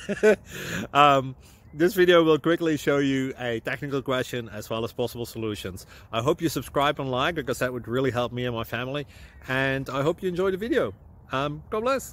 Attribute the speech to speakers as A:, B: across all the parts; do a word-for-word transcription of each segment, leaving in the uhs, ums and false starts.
A: um, this video will quickly show you a technical question as well as possible solutions. I hope you subscribe and like, because that would really help me and my family. And I hope you enjoy the video. Um, God bless.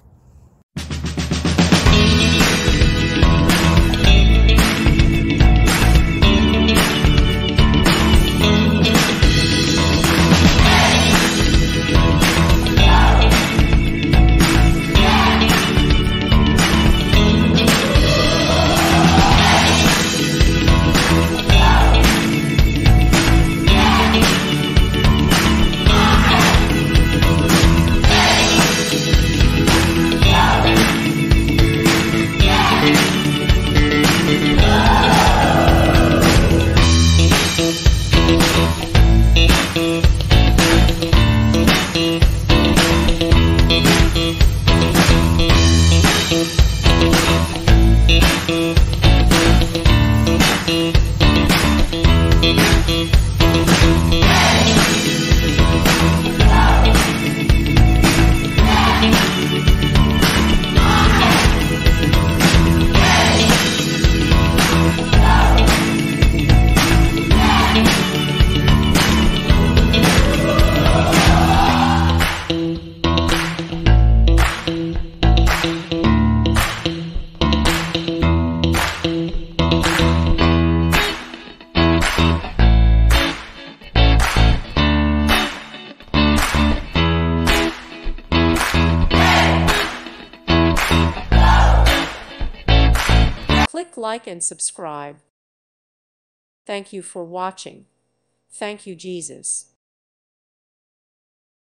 B: Click like and subscribe. Thank you for watching. Thank you, Jesus.